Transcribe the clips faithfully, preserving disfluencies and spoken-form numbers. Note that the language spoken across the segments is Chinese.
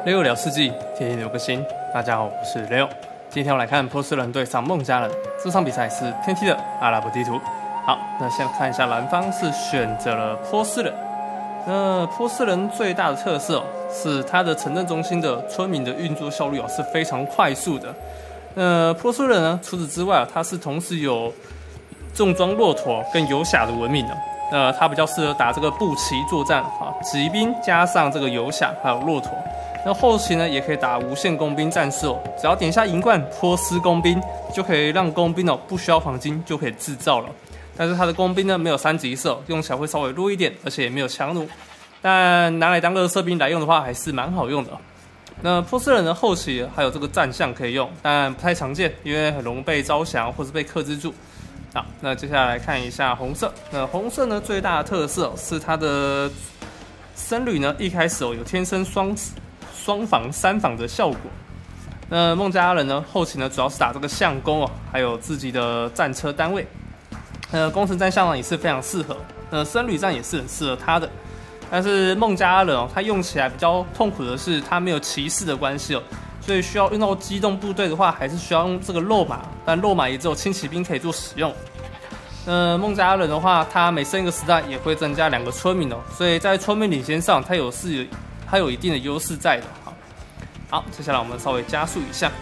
Leo 聊世纪，天天留个心。大家好，我是 Leo。今天我来看波斯人对上孟加人，这场比赛是天梯的阿拉伯地图。好，那先看一下蓝方是选择了波斯人。那波斯人最大的特色、哦、是它的城镇中心的村民的运作效率、哦、是非常快速的。那波斯人呢，除此之外、哦，它是同时有重装骆驼跟游侠的文明的。呃，它比较适合打这个步骑作战啊，骑兵加上这个游侠还有骆驼。那后期呢，也可以打无限工兵战士哦，只要点下银冠波斯工兵，就可以让工兵哦不需要黄金就可以制造了。但是它的工兵呢没有三级色，用起来会稍微弱一点，而且也没有强弩。但拿来当垃圾兵来用的话，还是蛮好用的。那波斯人的后期还有这个战象可以用，但不太常见，因为很容易被招降或是被克制住。好，那接下来看一下红色。那红色呢最大的特色、哦、是它的僧侣呢一开始哦有天生双双防三防的效果。那孟加拉人呢后期呢主要是打这个相攻哦，还有自己的战车单位。呃，攻城战象呢也是非常适合。呃，僧侣战也是很适合他的。但是孟加拉人哦，他用起来比较痛苦的是他没有骑士的关系哦。所以需要用到机动部队的话，还是需要用这个肉马，但肉马也只有轻骑兵可以做使用。呃，孟加拉人的话，他每升一个时代也会增加两个村民哦，所以在村民领先上，他有是他有一定的优势在的。好，好，接下来我们稍微加速一下。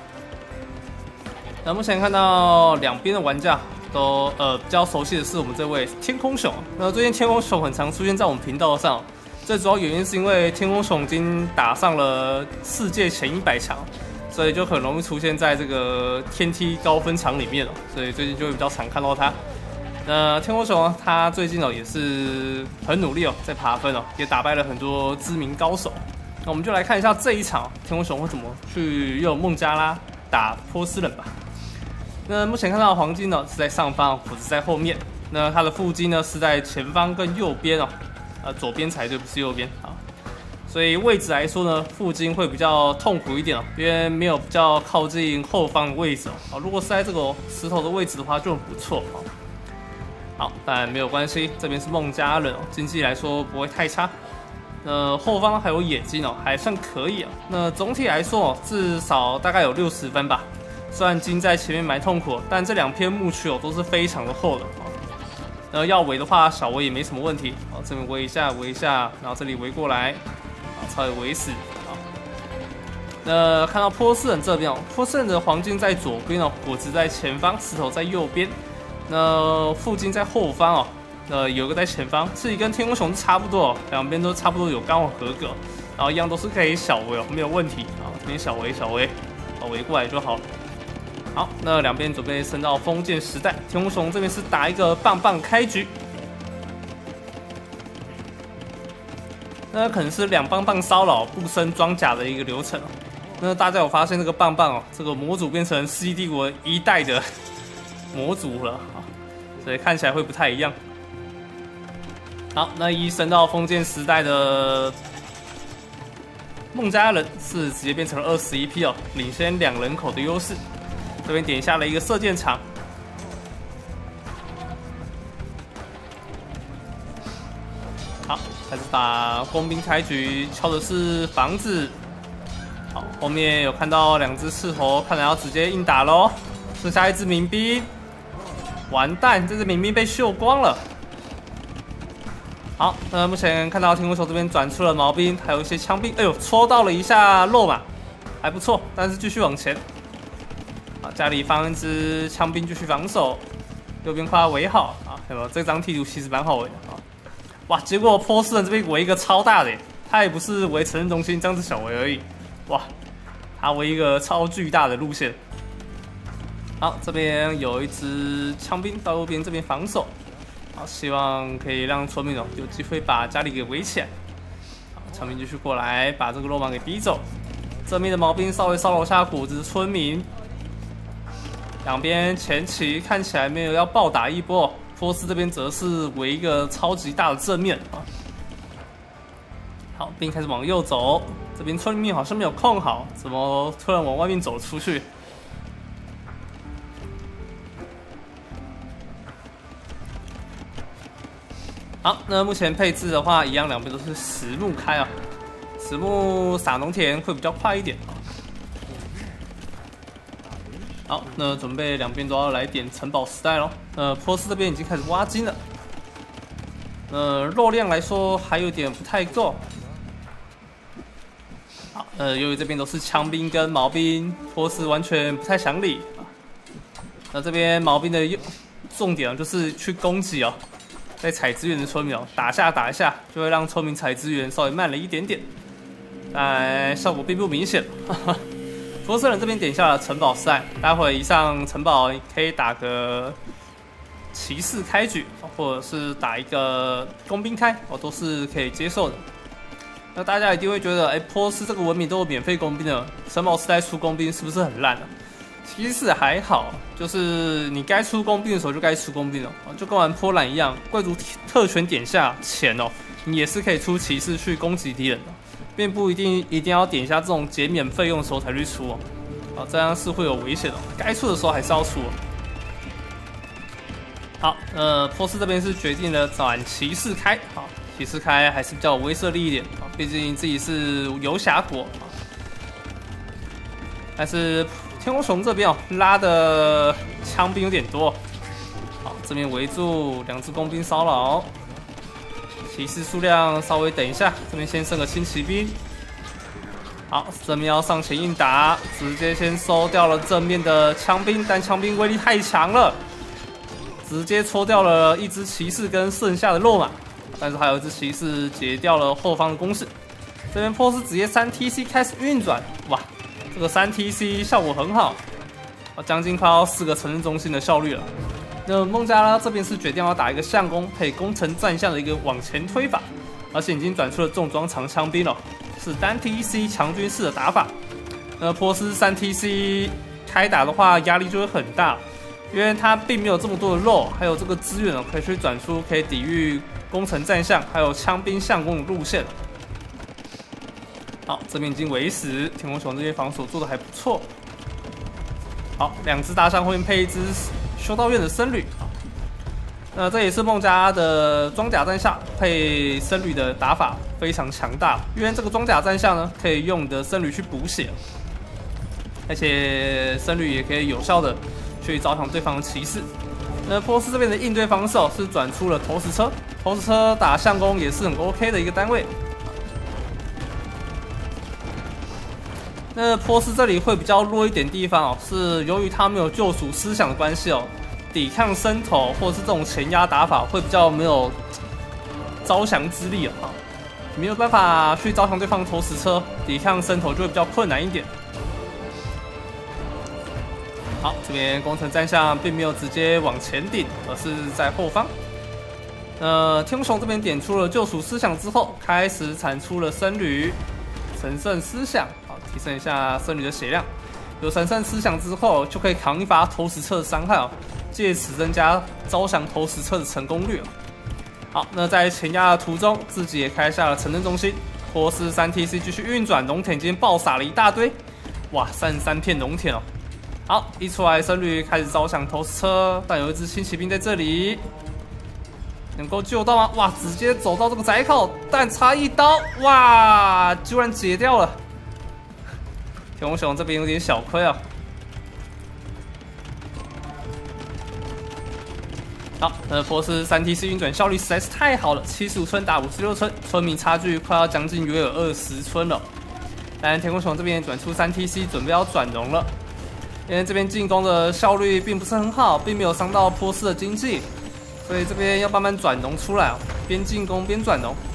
那目前看到两边的玩家都呃比较熟悉的是我们这位天空熊。那最近天空熊很常出现在我们频道上。最主要原因是因为天空熊已经打上了世界前一百强，所以就很容易出现在这个天梯高分场里面了，所以最近就会比较常看到它。那天空熊它最近哦也是很努力哦，在爬分哦，也打败了很多知名高手。那我们就来看一下这一场天空熊会怎么去用孟加拉打波斯人吧。那目前看到的黄金呢是在上方，斧子在后面。那它的腹肌呢是在前方跟右边哦。呃，左边才对，不是右边啊。所以位置来说呢，附近会比较痛苦一点哦，因为没有比较靠近后方的位置哦。如果是在这个石头的位置的话，就很不错哦。好，但没有关系，这边是孟加拉人哦，经济来说不会太差。呃，后方还有野金哦，还算可以哦。那总体来说哦，至少大概有六十分吧。虽然金在前面蛮痛苦，但这两片牧区哦都是非常的厚的哦。呃，要围的话，小围也没什么问题。好，这边围一下，围一下，然后这里围过来，好，稍微围死。好，那看到波斯人这边哦，波斯人的黄金在左边哦，果子在前方，石头在右边。那附近在后方哦，呃，有个在前方，这里跟天空熊差不多哦，两边都差不多有刚好合格，然后一样都是可以小围哦，没有问题。好，这边小围小围，好，围过来就好了。好，那两边准备升到封建时代。天空熊这边是打一个棒棒开局，那可能是两棒棒骚扰不升装甲的一个流程。那大家有发现这个棒棒哦，这个模组变成世纪帝国一代的模组了啊，所以看起来会不太一样。好，那一升到封建时代的孟加拉人是直接变成了二十一匹哦，领先两人口的优势。这边点下了一个射箭场，好，开始打工兵开局，敲的是房子。好，后面有看到两只刺头，看来要直接硬打咯。剩下一只民兵，完蛋，这只民兵被秀光了。好，那目前看到天空熊这边转出了毛兵，还有一些枪兵，哎呦，戳到了一下肉马，还不错，但是继续往前。好，家里放一支枪兵继续防守，右边快要围好啊！有没有？这张地图其实蛮好围的啊！哇，结果波斯人这边围一个超大的耶，他也不是围城镇中心这样子小围而已，哇，他围一个超巨大的路线。好，这边有一支枪兵到右边这边防守，好，希望可以让村民哦有机会把家里给围起来。好，枪兵继续过来把这个肉马给逼走，正面的毛兵稍微骚扰下果子村民。两边前期看起来没有要暴打一波，波斯这边则是围一个超级大的正面啊。好，兵开始往右走，这边村民好像没有控好，怎么突然往外面走出去？好，那目前配置的话，一样两边都是实木开啊。 子木撒农田会比较快一点。好，那准备两边都要来点城堡时代咯。呃，波斯这边已经开始挖金了。呃，肉量来说还有点不太够。好，呃，由于这边都是枪兵跟毛兵，波斯完全不太想理。那这边毛兵的重点就是去攻击哦，在采资源的村民哦，打下打一下，就会让村民采资源稍微慢了一点点，但效果并不明显。波斯人这边点下了城堡赛，待会一上城堡可以打个骑士开局，或者是打一个工兵开，哦，都是可以接受的。那大家一定会觉得，哎，波斯这个文明都有免费工兵的，城堡时代出工兵是不是很烂啊？其实还好，就是你该出工兵的时候就该出工兵了，就跟玩波兰一样，贵族特权点下前哦，你也是可以出骑士去攻击敌人的，并不一定一定要点一下这种减免费用的时候才去出哦，啊，这样是会有危险的，该出的时候还是要出哦。好，呃，波斯这边是决定了转骑士开，好，骑士开还是比较有威慑力一点，啊，毕竟自己是游侠国，啊，但是天空熊这边哦拉的枪兵有点多，好，这边围住两只工兵骚扰，骑士数量稍微等一下，这边先升个轻骑兵，好，这边要上前硬打，直接先收掉了正面的枪兵，但枪兵威力太强了。直接戳掉了一只骑士跟剩下的肉马，但是还有一只骑士解掉了后方的攻势。这边波斯直接三 T C 开始运转，哇，这个三 T C 效果很好，将近快要四个城镇中心的效率了。那孟加拉这边是决定要打一个相攻配攻城战象的一个往前推法，而且已经转出了重装长枪兵了，是单 T C 强军式的打法。那波斯三 T C 开打的话，压力就会很大。因为它并没有这么多的肉，还有这个资源哦，可以去转出可以抵御攻城战象，还有枪兵相攻的路线。好，这边已经围死，天空熊这边防守做的还不错。好，两只大象后面配一只修道院的僧侣。那这也是孟加拉的装甲战象配僧侣的打法非常强大，因为这个装甲战象呢可以用你的僧侣去补血，而且僧侣也可以有效的去招降对方的骑士。那波斯这边的应对方式哦，是转出了投石车，投石车打相攻也是很 OK 的一个单位。那波斯这里会比较弱一点地方哦，是由于他没有救赎思想的关系哦，抵抗伸头或者是这种前压打法会比较没有招降之力啊，没有办法去招降对方的投石车，抵抗伸头就会比较困难一点。好，这边攻城战象并没有直接往前顶，而是在后方。呃，天空熊这边点出了救赎思想之后，开始产出了僧侣神圣思想，好，提升一下僧侣的血量。有神圣思想之后，就可以扛一发投石车的伤害哦，借此增加招降投石车的成功率哦。好，那在前压的途中，自己也开下了城镇中心。波斯三 T C 继续运转，农田间爆撒了一大堆，哇，三十三片农田哦。好，一出来僧侣开始招降投石车，但有一支轻骑兵在这里，能够救到吗？哇，直接走到这个窄口，但差一刀，哇，居然解掉了。天空熊这边有点小亏啊。好，那波斯三 T C 运转效率实在是太好了，七十五村打五十六村，村民差距快要将近约有二十村了。但天空熊这边转出三 T C， 准备要转农了。因为这边进攻的效率并不是很好，并没有伤到波斯的经济，所以这边要慢慢转农出来，边进攻边转农。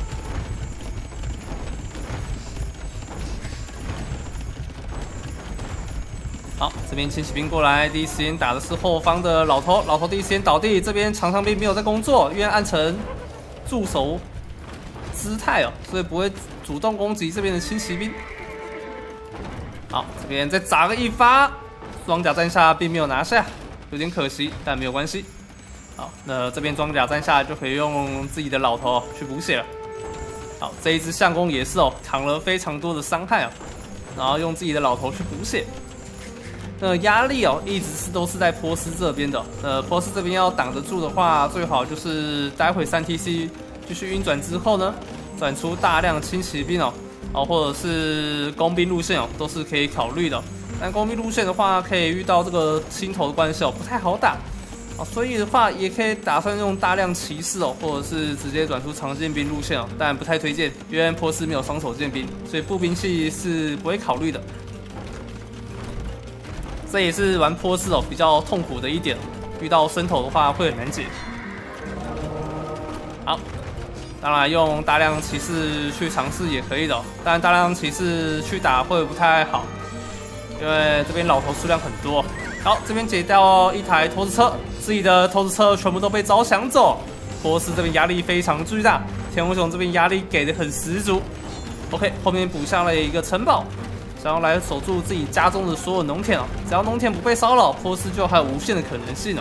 好，这边轻骑兵过来，第一时间打的是后方的老头，老头第一时间倒地。这边长枪兵没有在工作，因为按成驻守姿态哦，所以不会主动攻击这边的轻骑兵。好，这边再砸个一发。装甲战下并没有拿下，有点可惜，但没有关系。好，那这边装甲战下就可以用自己的老头去补血了。好，这一支相公也是哦，扛了非常多的伤害啊，然后用自己的老头去补血。那压力哦，一直是都是在波斯这边的。呃，波斯这边要挡得住的话，最好就是待会三 T C 继续运转之后呢，转出大量轻骑兵哦， 哦，或者是工兵路线哦，都是可以考虑的。但工兵路线的话，可以遇到这个星头的关系哦，不太好打啊，所以的话也可以打算用大量骑士哦，或者是直接转出长剑兵路线哦，但不太推荐，因为波斯没有双手剑兵，所以步兵器是不会考虑的。这也是玩波斯哦比较痛苦的一点，遇到伸头的话会很难解。好。当然，用大量骑士去尝试也可以的、哦，但大量骑士去打会不太好，因为这边老头数量很多。好，这边解掉一台投掷车，自己的投掷车全部都被招抢走。波斯这边压力非常巨大，天空熊这边压力给的很十足。OK， 后面补下了一个城堡，想要来守住自己家中的所有农田哦。只要农田不被骚扰，波斯就还有无限的可能性哦。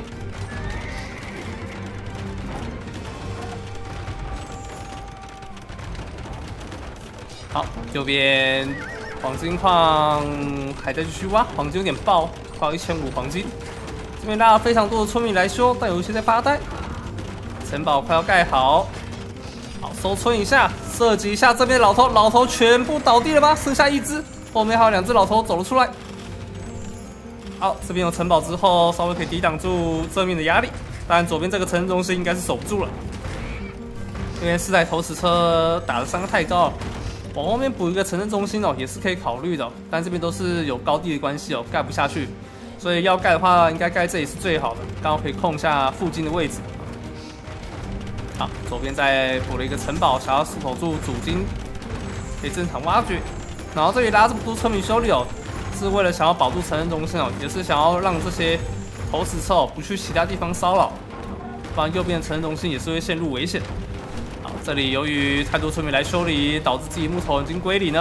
好，右边黄金矿还在继续挖，黄金有点爆，快要一千五黄金。这边拉了非常多的村民来修，但有一些在发呆。城堡快要盖好，好收村一下，射击一下这边老头，老头全部倒地了吧？剩下一只，后面还有两只老头走了出来。好，这边有城堡之后，稍微可以抵挡住正面的压力，但左边这个城镇中心应该是守不住了，因为四台投石车打的伤害太高了。往后面补一个城镇中心哦，也是可以考虑的、哦，但这边都是有高地的关系哦，盖不下去，所以要盖的话，应该盖这里是最好的，刚好可以控下附近的位置。好，左边再补了一个城堡，想要守住主金，可以正常挖掘。然后这里拉这么多村民修理哦，是为了想要保住城镇中心哦，也是想要让这些投石车哦不去其他地方骚扰，不然右边的城镇中心也是会陷入危险。这里由于太多村民来修理，导致自己木头已经归零了。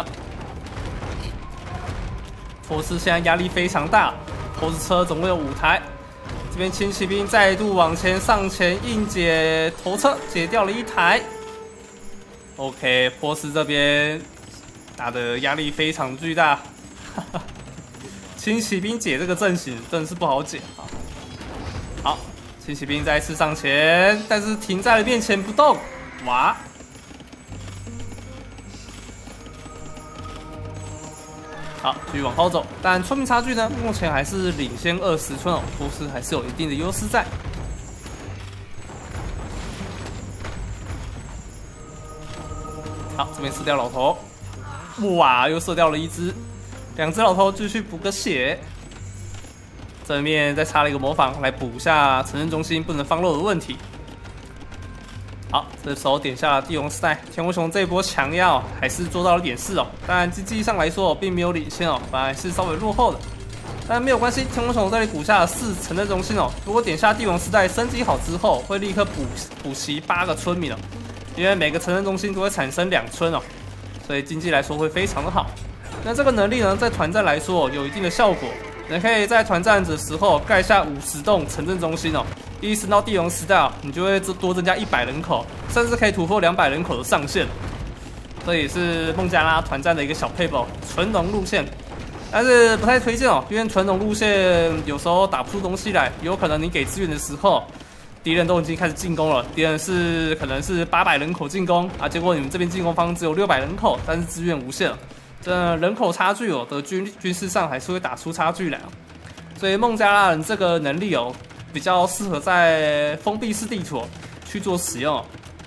波斯现在压力非常大，投石车总共有五台。这边轻骑兵再度往前上前硬解头车，解掉了一台。OK， 波斯这边打的压力非常巨大，轻骑兵解这个阵型真的是不好解啊。好，轻骑兵再次上前，但是停在了面前不动。哇！好，继续往后走，但村民差距呢，目前还是领先二十村哦，波斯还是有一定的优势在。好，这边射掉老头，哇，又射掉了一只，两只老头继续补个血。正面再插了一个模仿来补下城镇中心不能放漏的问题。好，这时候点下了帝王时代，天空熊这一波强压还是做到了点四哦，当然经济上来说并没有领先哦，反而是稍微落后的，但没有关系，天空熊这里补下了四城镇中心哦，如果点下帝王时代升级好之后，会立刻补补齐八个村民哦，因为每个城镇中心都会产生两村哦，所以经济来说会非常的好。那这个能力呢，在团战来说有一定的效果，你可以在团战的时候盖下五十栋城镇中心哦。一升到帝王时代啊，你就会多增加一百人口，甚至可以突破两百人口的上限。这也是孟加拉团战的一个小配宝，纯农路线，但是不太推荐哦，因为纯农路线有时候打不出东西来，有可能你给资源的时候，敌人都已经开始进攻了，敌人是可能是八百人口进攻啊，结果你们这边进攻方只有六百人口，但是资源无限了，这人口差距哦的军军事上还是会打出差距来啊。所以孟加拉人这个能力哦。比较适合在封闭式地图去做使用。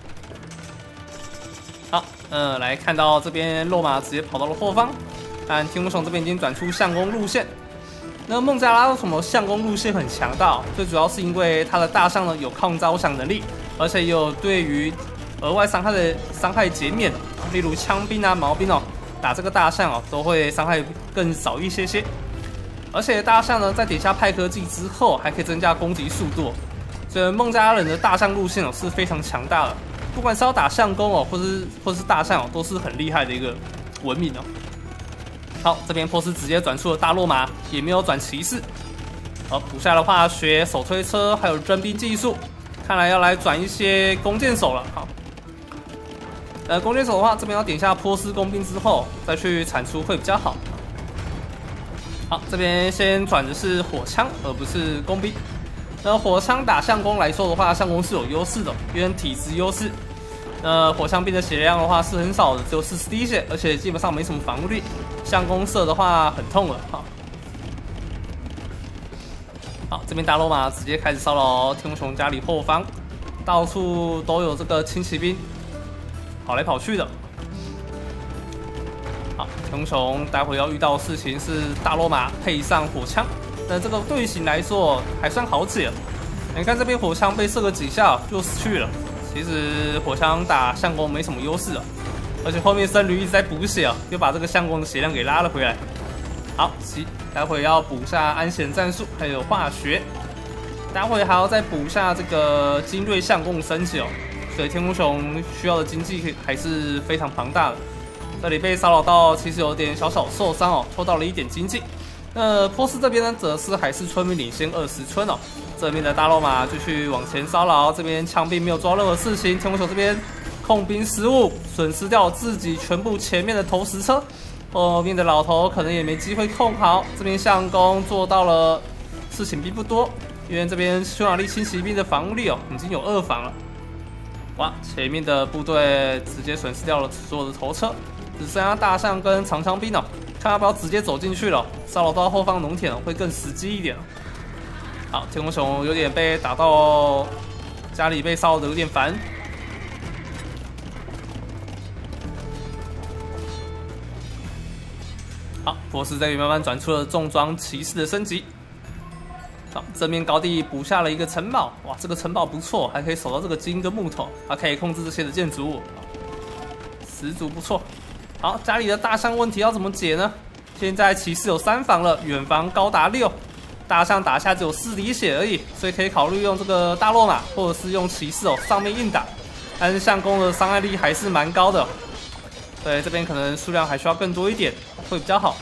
好，嗯、呃，来看到这边落马直接跑到了后方，但天空熊这边已经转出相攻路线。那孟加拉为什么相攻路线很强大？最主要是因为它的大象呢有抗招降能力，而且也有对于额外伤害的伤害减免，例如枪兵啊、毛兵哦，打这个大象哦都会伤害更少一些些。而且大象呢，在点下派科技之后，还可以增加攻击速度，所以孟加拉人的大象路线哦是非常强大的。不管是要打相攻哦，或是或是大象哦，都是很厉害的一个文明哦。好，这边波斯直接转出了大落马，也没有转骑士。好，补下的话学手推车还有征兵技术，看来要来转一些弓箭手了。好，呃，弓箭手的话，这边要点下波斯工兵之后，再去产出会比较好。好，这边先转的是火枪，而不是弓兵。那火枪打相攻来说的话，相攻是有优势的，因为体质优势。 那火枪兵的血量的话是很少的，只有四十滴血，而且基本上没什么防御力。相公射的话很痛了，哈。好，这边大罗马直接开始骚扰天空熊家里后方，到处都有这个轻骑兵跑来跑去的。好，天空熊待会要遇到的事情是大罗马配上火枪，那这个队形来说还算好解。你看这边火枪被射个几下就死去了，其实火枪打相公没什么优势啊，而且后面僧侣一直在补血啊，又把这个相公的血量给拉了回来。好，七。待会要补下安闲战术，还有化学。待会还要再补下这个精锐相公升级哦，所以天空熊需要的经济还是非常庞大的。这里被骚扰到，其实有点小小受伤哦，抽到了一点经济。那波斯这边呢，则是还是村民领先二十村哦。这边的大罗马继续往前骚扰，这边枪兵没有做任何事情，天空熊这边控兵失误，损失掉自己全部前面的投石车。后面的老头可能也没机会控好，这边相公做到了，事情并不多，因为这边匈牙利轻骑兵的防御力哦已经有二防了。哇，前面的部队直接损失掉了所有的头车，只剩下大象跟长枪兵哦，看要不要直接走进去了，骚扰到后方农田会更实际一点。好，天空熊有点被打到家里被骚扰的有点烦。好，波斯这里慢慢转出了重装骑士的升级。好，正面高地补下了一个城堡，哇，这个城堡不错，还可以守到这个金跟木头，还可以控制这些的建筑物，十足不错。好，家里的大象问题要怎么解呢？现在骑士有三防了，远防高达六，大象打下只有四滴血而已，所以可以考虑用这个大罗马，或者是用骑士哦上面硬打，但是相公的伤害力还是蛮高的。对，这边可能数量还需要更多一点，会比较好。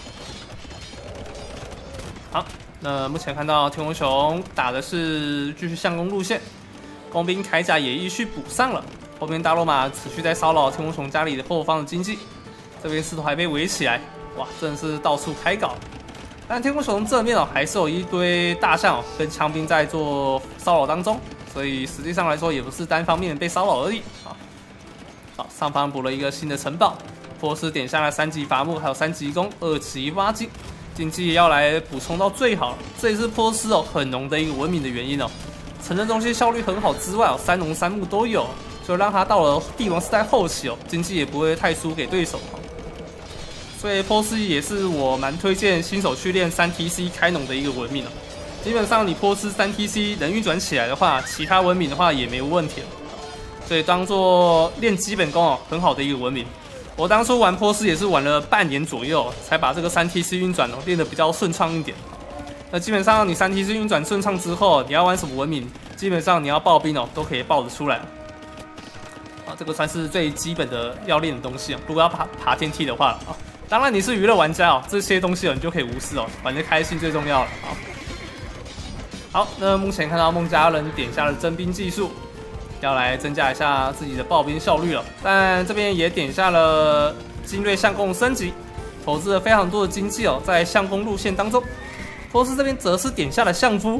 好，那目前看到天空熊打的是继续相公路线，工兵铠甲也依序补上了。后面大罗马持续在骚扰天空熊家里的后方的经济，这边石头还被围起来，哇，真的是到处开搞。但天空熊正面哦，还是有一堆大象哦跟枪兵在做骚扰当中，所以实际上来说也不是单方面被骚扰而已啊。好，上方补了一个新的城堡，波斯点下了三级伐木，还有三级弓、二级挖金，经济要来补充到最好。这也是波斯哦很浓的一个文明的原因哦。城镇中心效率很好之外哦，三农三牧都有，所以让他到了帝王时代后期哦，经济也不会太输给对手。所以波斯也是我蛮推荐新手去练三 T C 开农的一个文明哦。基本上你波斯三 T C 能运转起来的话，其他文明的话也没有问题了。所以当做练基本功哦，很好的一个文明。我当初玩波斯也是玩了半年左右，才把这个三 T C 运转哦练得比较顺畅一点。那基本上你三 T C 运转顺畅之后，你要玩什么文明，基本上你要爆兵哦都可以爆得出来。啊，这个算是最基本的要练的东西哦。如果要爬爬天梯的话啊，当然你是娱乐玩家哦，这些东西哦你就可以无视哦，反正开心最重要了啊。好，那目前看到孟加人点下了征兵技术。要来增加一下自己的爆兵效率了，但这边也点下了精锐相公升级，投资了非常多的经济哦，在相公路线当中。波斯这边则是点下了相夫，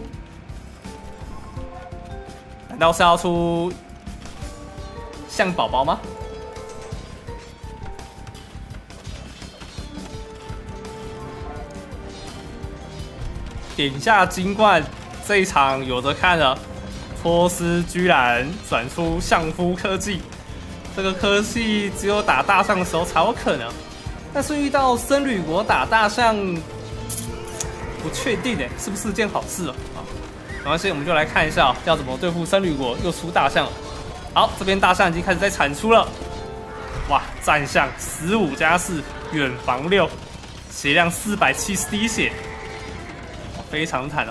难道是要出象宝宝吗？点下金冠，这一场有的看了。波斯居然转出相夫科技，这个科技只有打大象的时候才有可能，但是遇到僧侣国打大象，不确定哎，是不是件好事哦？啊，没关系，我们就来看一下、哦、要怎么对付僧侣国，又出大象了。好，这边大象已经开始在产出了，哇，战象十五加四，远防六，血量四百七十滴血，非常惨了。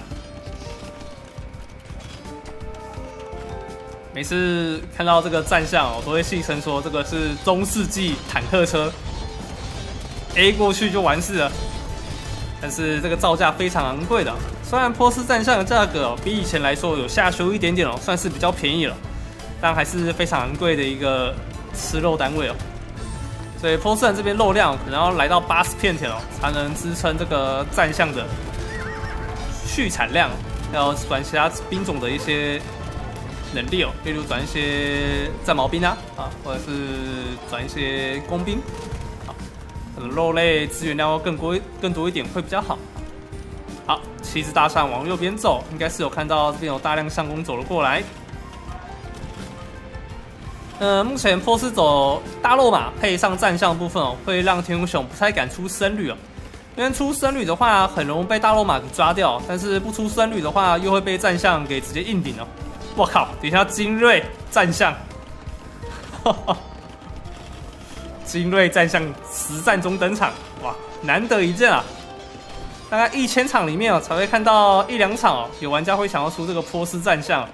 每次看到这个战象，我都会戏称说这个是中世纪坦克车 ，A 过去就完事了。但是这个造价非常昂贵的，虽然波斯战象的价格、哦、比以前来说有下修一点点哦，算是比较便宜了，但还是非常昂贵的一个吃肉单位哦。所以波斯人这边肉量可能要来到八十片田哦，才能支撑这个战象的续产量，还有管其他兵种的一些能力哦，例如转一些战矛兵啊，啊，或者是转一些工兵，啊，可能肉类资源量要更多更多一点会比较好。好，七只大象往右边走，应该是有看到这边有大量相公走了过来。呃，目前波斯走大肉马配上战象的部分哦，会让天空熊不太敢出僧侣哦。因为出僧侣的话，很容易被大肉马给抓掉；但是不出僧侣的话，又会被战象给直接硬顶哦。我靠！等一下精锐战象，精锐战象实战中登场，哇，难得一见啊！大概一千场里面哦，才会看到一两场哦，有玩家会想要出这个波斯战象。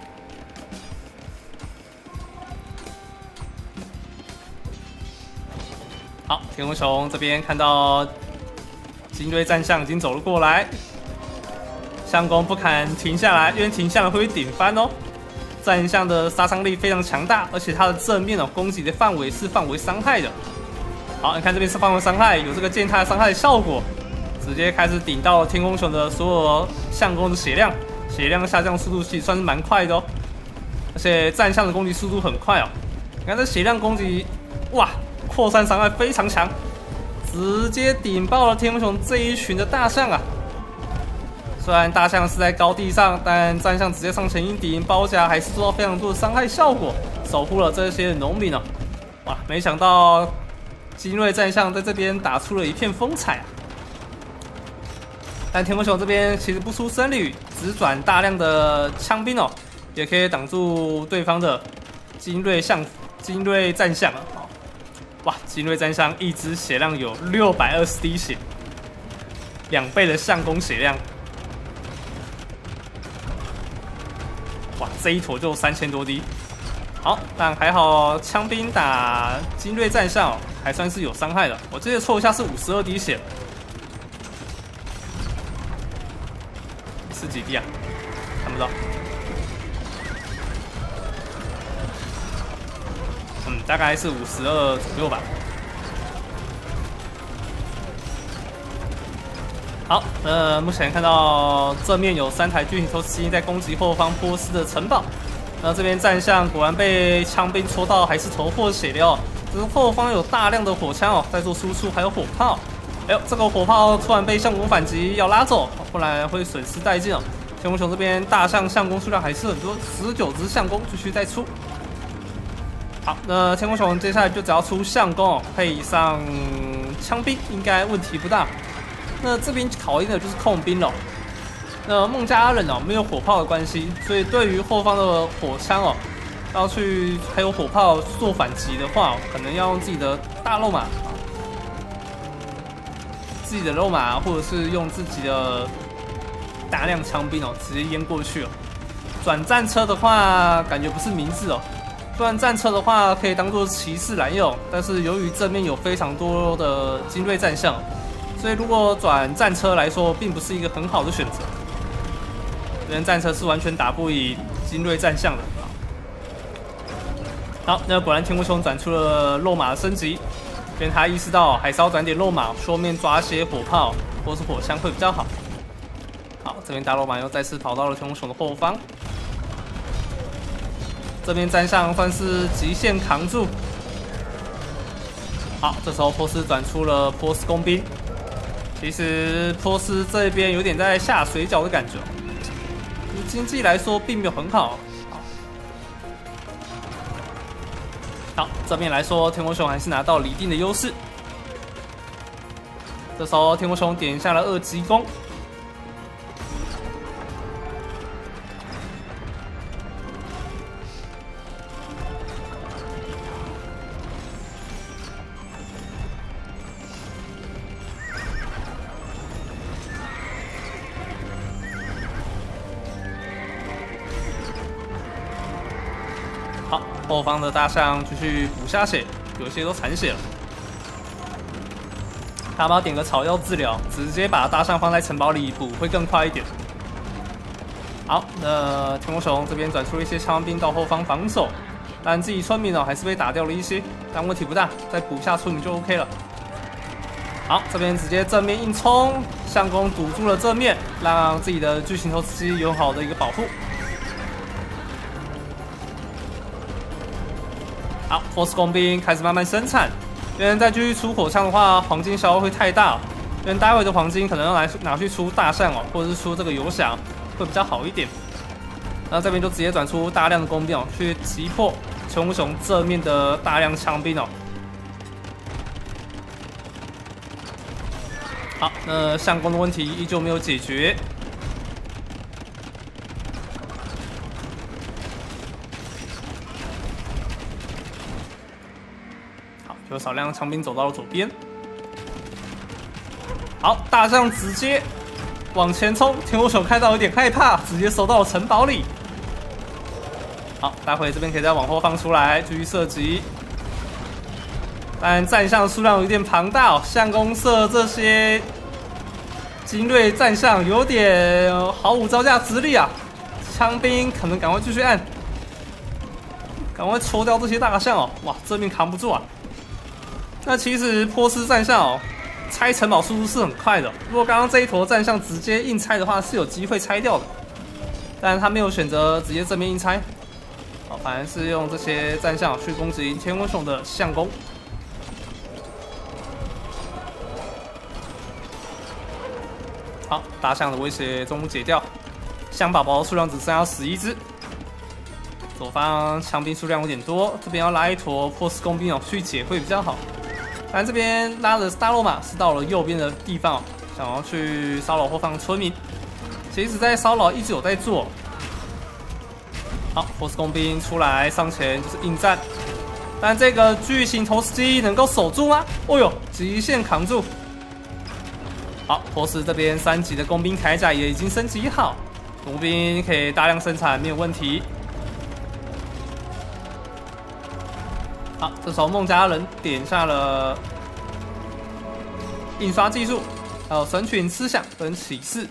好，天空熊这边看到精锐战象已经走了过来，相公不敢停下来，因为停下来会被顶翻哦。战象的杀伤力非常强大，而且它的正面哦攻击的范围是范围伤害的。好，你看这边是范围伤害，有这个践踏伤害的效果，直接开始顶到天空熊的所有相公的血量，血量下降速度其实算是蛮快的哦。而且战象的攻击速度很快哦，你看这血量攻击，哇！扩散伤害非常强，直接顶爆了天空熊这一群的大象啊！虽然大象是在高地上，但战象直接上前一顶，包夹还是做到非常多的伤害效果，守护了这些农民哦。哇，没想到精锐战象在这边打出了一片风采啊！但天空熊这边其实不出僧侣，只转大量的枪兵哦，也可以挡住对方的精锐象、精锐战象啊！哇，精锐战象一只血量有六百二十滴血，两倍的相公血量。哇，这一坨就三千多滴。好，但还好枪兵打精锐战象、哦、还算是有伤害的。我记得错一下是五十二滴血，是几滴啊？看不到。嗯，大概是五十二左右吧。好，呃，目前看到正面有三台巨型投石机在攻击后方波斯的城堡。那这边战象果然被枪兵戳到，还是头破血流。只是后方有大量的火枪哦，在做输出，还有火炮。哎呦，这个火炮突然被相公反击，要拉走，不然会损失殆尽哦。天空熊这边大象相公数量还是很多，十九只相公继续再出。好，那天空熊接下来就只要出相公哦，配上枪兵，应该问题不大。那这边考验的就是控兵了。那孟加拉人哦，没有火炮的关系，所以对于后方的火枪哦，要去还有火炮做反击的话、哦，可能要用自己的大肉马，自己的肉马，或者是用自己的大量枪兵哦，直接淹过去哦。转战车的话，感觉不是明智哦。虽然战车的话可以当做骑士来用，但是由于正面有非常多的精锐战象，所以如果转战车来说，并不是一个很好的选择。因为战车是完全打不赢精锐战象的。好，那果然天空熊转出了肉马的升级，因为他意识到还是要转点肉马，后面抓些火炮或是火枪会比较好。好，这边大肉马又再次跑到了天空熊的后方。这边战象算是极限扛住。好，这时候波斯转出了波斯工兵。其实波斯这边有点在下水饺的感觉，经济来说并没有很好。好，这边来说，天空熊还是拿到了一定的优势。这时候天空熊点下了二级弓。好，后方的大象继续补下血，有些都残血了。他们要点个草药治疗，直接把大象放在城堡里补会更快一点。好，那天空熊这边转出了一些枪兵到后方防守，但自己村民哦还是被打掉了一些，但问题不大，再补下村民就 OK 了。好，这边直接正面硬冲，相公堵住了正面，让自己的巨型投石机有好的一个保护。 ，force 工兵开始慢慢生产，因为再继续出火枪的话，黄金消耗会太大，因为待会的黄金可能要来拿去出大象哦，或者是出这个游侠会比较好一点。那这边就直接转出大量的工兵哦，去击破天空熊正面的大量枪兵哦。好，那相公的问题依旧没有解决。好，有少量枪兵走到了左边。好，大象直接往前冲，天空熊看到有点害怕，直接收到了城堡里。好，待会这边可以再往后放出来，继续射击。但战象数量有点庞大哦，相公社这些精锐战象有点毫无招架之力啊！枪兵可能赶快继续按，赶快戳掉这些大象哦！哇，正面扛不住啊！那其实波斯战象哦，拆城堡速度是很快的。如果刚刚这一坨战象直接硬拆的话，是有机会拆掉的，但他没有选择直接正面硬拆，哦，反而是用这些战象去攻击天空熊的相公。好，大象的威胁终于解掉，象宝宝数量只剩下十一只。左方枪兵数量有点多，这边要拉一坨波斯工兵哦去解会比较好。但这边拉的大罗马是到了右边的地方哦，想要去骚扰后方村民。其实，在骚扰一直有在做。好，波斯工兵出来上前就是应战，但这个巨型投石机能够守住吗？哦呦，极限扛住。好，波斯这边三级的工兵铠甲也已经升级好，弩兵可以大量生产，没有问题。好，这时候孟加人点下了印刷技术，还有神群思想跟启示。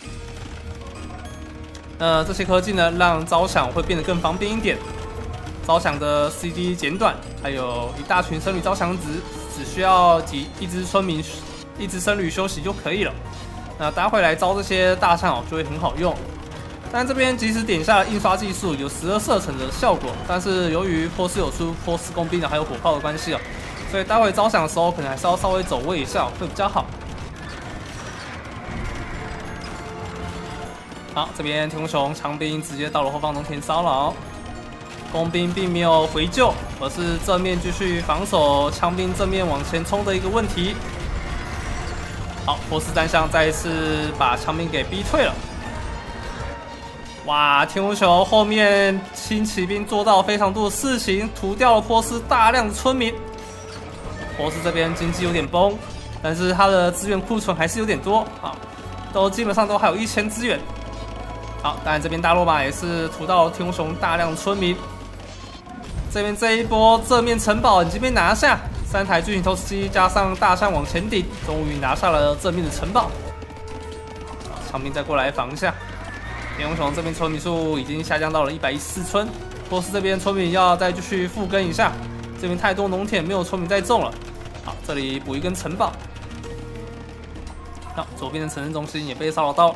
那这些科技呢，让招降会变得更方便一点。招降的 C D 减短，还有一大群僧侣招降值，只需要几一只村民。一只僧侣休息就可以了。那待会来招这些大象哦，就会很好用。但这边即使点下了印刷技术，有十二射程的效果，但是由于波斯有出波斯工兵的还有火炮的关系哦，所以待会招降的时候可能还是要稍微走位一下会比较好。好，这边天空熊长兵直接到了后方农田骚扰，工兵并没有回救，而是正面继续防守，枪兵正面往前冲的一个问题。好，波斯战象再一次把枪兵给逼退了。哇，天空熊后面轻骑兵做到非常多的事情，屠掉了波斯大量的村民。波斯这边经济有点崩，但是他的资源库存还是有点多啊，都基本上都还有一千资源。好，当然这边大罗马也是屠到天空熊大量的村民。这边这一波正面城堡已经被拿下。三台巨型投石机加上大象往前顶，终于拿下了正面的城堡。长兵再过来防一下。天空熊这边村民数已经下降到了一百一十四村，波斯这边村民要再继续复耕一下，这边太多农田没有村民再种了。好，这里补一根城堡。好，左边的城镇中心也被骚扰到。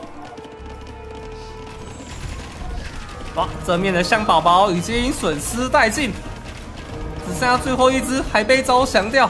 哇，正面的象宝宝已经损失殆尽。只剩下最后一只还被招降掉。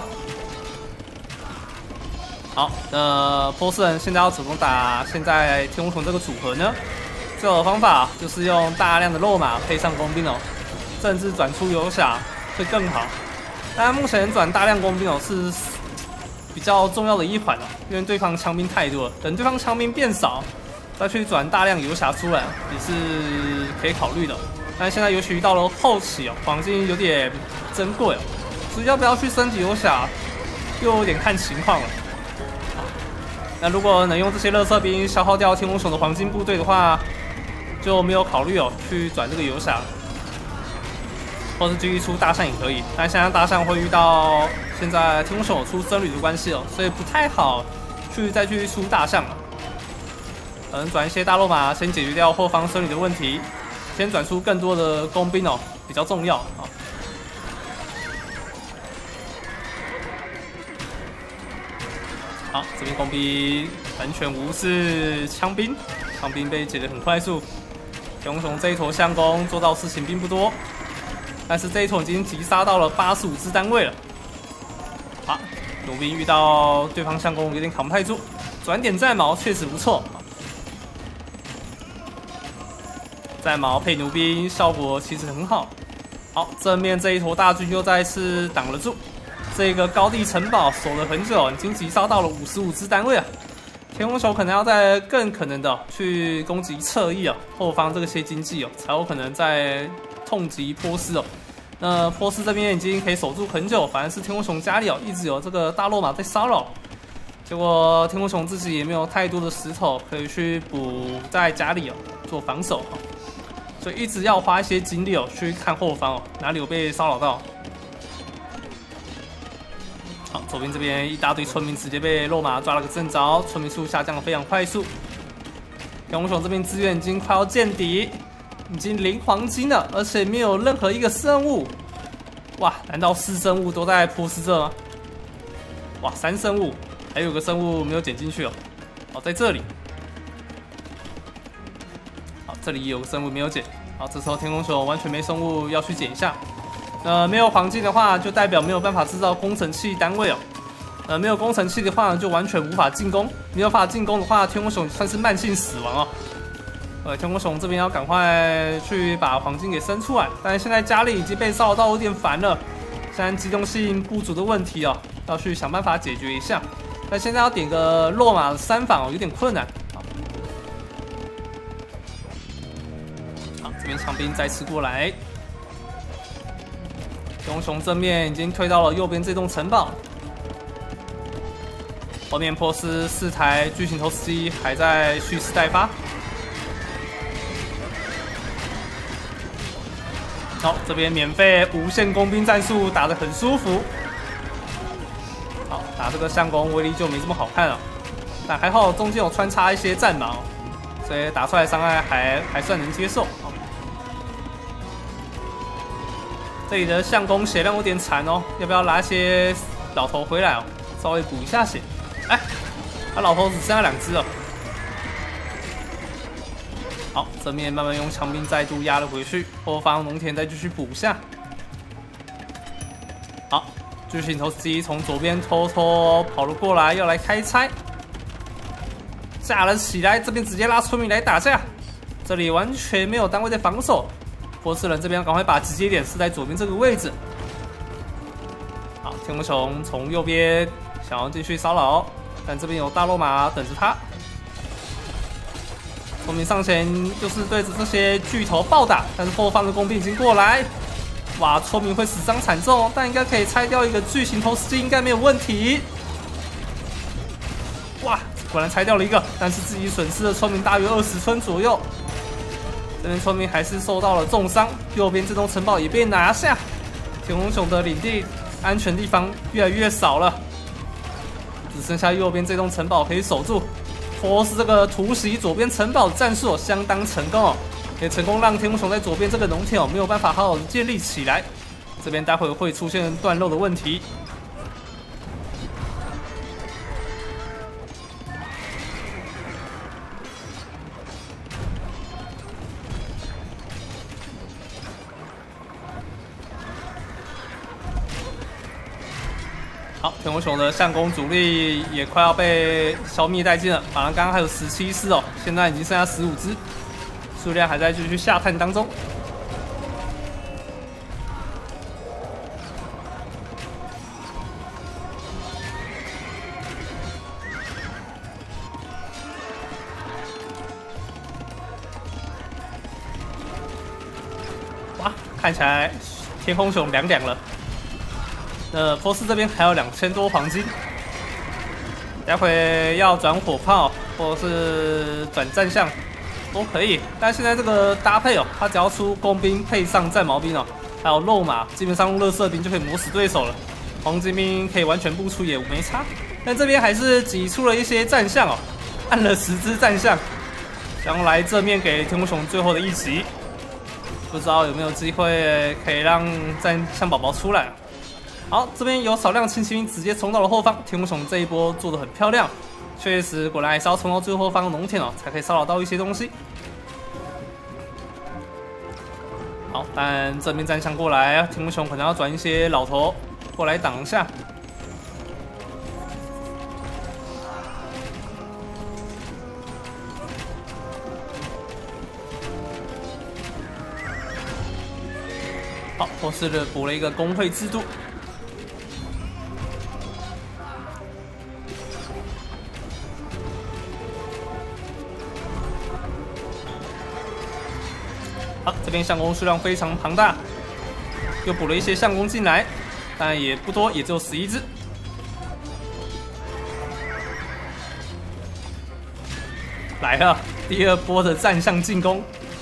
好，那波斯人现在要怎么打现在天空熊这个组合呢？最好的方法就是用大量的肉马配上工兵哦，甚至转出游侠会更好。但目前转大量工兵哦是比较重要的一环哦，因为对方枪兵太多了，等对方枪兵变少，再去转大量游侠出来也是可以考虑的。但现在尤其到了后期哦，黄金有点珍贵哦，所以要不要去升级游侠，又有点看情况了。那如果能用这些垃圾兵消耗掉天空熊的黄金部队的话，就没有考虑哦去转这个游侠，或是继续出大象也可以。但现在大象会遇到现在天空熊有出僧侣的关系哦，所以不太好去再去出大象了。可能转一些大肉马，先解决掉后方僧侣的问题。先转出更多的工兵哦，比较重要啊。好，这边工兵完全无视枪兵，枪兵被解得很快速。天空熊这一坨相攻做到事情并不多。 但是这一坨已经击杀到了八十五只单位了。好，弩兵遇到对方相公有点扛不太住，转点战矛确实不错。战矛配弩兵效果其实很好。好，正面这一坨大军又再次挡了住。这个高地城堡守了很久，已经击杀到了五十五只单位啊。天空熊可能要再更可能的去攻击侧翼哦，后方这个些经济哦，才有可能再痛击波斯哦。那波斯这边已经可以守住很久，反而是天空熊家里哦，一直有这个大落马在骚扰。结果天空熊自己也没有太多的石头可以去补在家里哦做防守哦，所以一直要花一些精力哦去看后方哦哪里有被骚扰到。好，左边这边一大堆村民直接被落马抓了个正着，村民数下降的非常快速。天空熊这边资源已经快要见底，已经零黄金了，而且没有任何一个生物。哇，难道四生物都在波斯这吗？哇，三生物，还有个生物没有捡进去哦。好，在这里。好，这里也有个生物没有捡。好，这时候天空熊完全没生物要去捡一下。呃，没有黄金的话，就代表没有办法制造工程器单位哦。呃，没有工程器的话，就完全无法进攻。没有办法进攻的话，天空熊算是慢性死亡哦。呃，天空熊这边要赶快去把黄金给生出来，但是现在家里已经被骚扰到有点烦了。现在机动性不足的问题哦，要去想办法解决一下。但现在要点个落马的三反哦，有点困难。好，好，这边长兵再次过来。天空熊正面已经推到了右边这栋城堡，后面波斯四台巨型投石机还在蓄势待发。好，这边免费无限工兵战术打得很舒服。好，打这个相公威力就没这么好看了，但还好中间有穿插一些战矛，所以打出来伤害还还算能接受。这里的相公血量有点残哦，要不要拿一些老头回来哦，稍微补一下血？哎，他老头只剩下两只了。好，正面慢慢用强兵再度压了回去，后方农田再继续补下。好，巨型投石机从左边偷偷跑了过来，要来开拆，架了起来，这边直接拉村民来打架，这里完全没有单位在防守。波斯人这边赶快把集结点是在左边这个位置。好，天空熊从右边想要继续骚扰，但这边有大落马等着他。村民上前就是对着这些巨头暴打，但是后方的工兵已经过来。哇，村民会死伤惨重，但应该可以拆掉一个巨型投石机，应该没有问题。哇，果然拆掉了一个，但是自己损失的村民大约二十村左右。这边村民还是受到了重伤，右边这栋城堡也被拿下，天空熊的领地安全地方越来越少了，只剩下右边这栋城堡可以守住。波斯这个突袭左边城堡的战术相当成功哦，也成功让天空熊在左边这个农田哦没有办法好好的建立起来，这边待会会出现断漏的问题。好，天空熊的相公主力也快要被消灭殆尽了，反正刚刚还有十七只哦，现在已经剩下十五只，数量还在继续下探当中。哇，看起来天空熊凉凉了。呃，波斯这边还有两千多黄金，待会要转火炮或者是转战象都可以。但现在这个搭配哦，他只要出工兵配上战矛兵哦，还有肉马，基本上用垃圾兵就可以磨死对手了。黄金兵可以完全不出也没差。但这边还是挤出了一些战象哦，按了十只战象，想来正面给天空熊最后的一击。不知道有没有机会可以让战象宝宝出来。好，这边有少量轻骑兵直接冲到了后方，天空熊这一波做得很漂亮，确实果然还是要冲到最后方的农田哦，才可以骚扰到一些东西。好， 但正面战象过来，天空熊可能要转一些老头过来挡一下。好，波斯的补了一个工会制度。好，这边相公数量非常庞大，又补了一些相公进来，但也不多，也只有十一只。来了，第二波的战象进攻。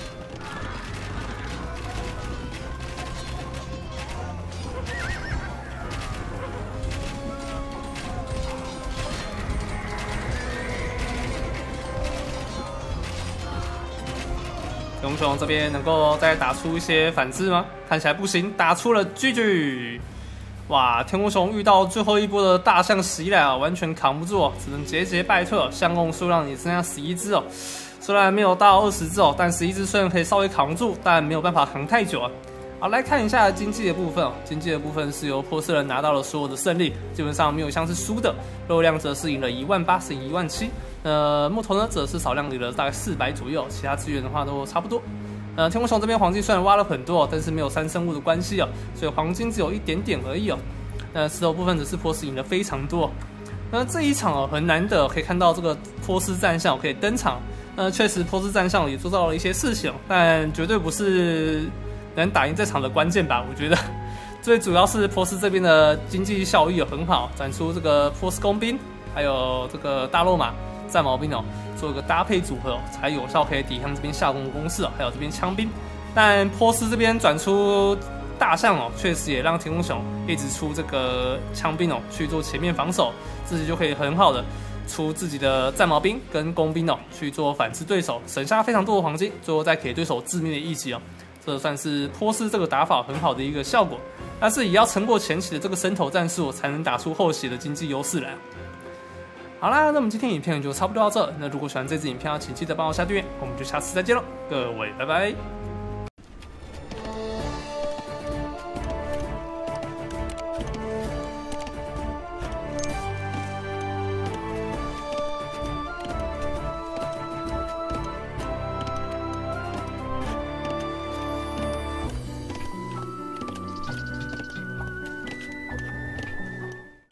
天空熊这边能够再打出一些反制吗？看起来不行，打出了 G G。哇，天空熊遇到最后一波的大象袭来啊，完全扛不住哦，只能节节败退。相公数量也剩下十一只哦，虽然没有到二十只哦，但十一只虽然可以稍微扛住，但没有办法扛太久啊。好，来看一下经济的部分哦，经济的部分是由波斯人拿到了所有的胜利，基本上没有像是输的。肉量则是赢了一万八，是赢一万七。呃，木头呢则是少量赢了大概四百左右，其他资源的话都差不多。呃，天空熊这边黄金虽然挖了很多，但是没有三生物的关系哦，所以黄金只有一点点而已哦。那石头部分则是波斯赢了非常多。那这一场哦很难得可以看到这个波斯战象可以登场。呃，确实波斯战象也做到了一些事情，但绝对不是能打赢这场的关键吧？我觉得最主要是波斯这边的经济效益很好，展出这个波斯工兵，还有这个大肉马战矛兵哦。做一个搭配组合、哦，才有效可以抵抗这边下攻的攻势、哦，还有这边枪兵。但波斯这边转出大象哦，确实也让天空熊一直出这个枪兵哦去做前面防守，自己就可以很好的出自己的战矛兵跟工兵哦去做反制对手，省下非常多的黄金，最后再给对手致命的一击哦。这算是波斯这个打法很好的一个效果，但是也要撑过前期的这个伸头战术，才能打出后期的经济优势来。好啦，那我们今天影片就差不多到这。那如果喜欢这支影片，请记得帮我下订阅，我们就下次再见喽，各位，拜拜。